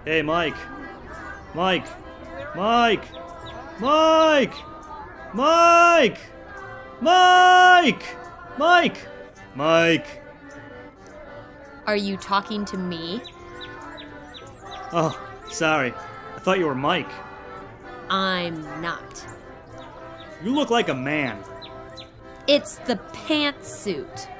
Hey, Mike. Mike. Mike. Mike. Mike. Mike. Mike. Mike. Are you talking to me? Oh, sorry. I thought you were Mike. I'm not. You look like a man. It's the pantsuit.